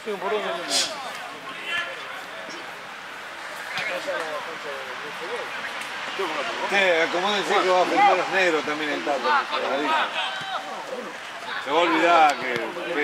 Sí, un por uno. Acomódense que va a firmar los negros también el Tato. Se va a olvidar que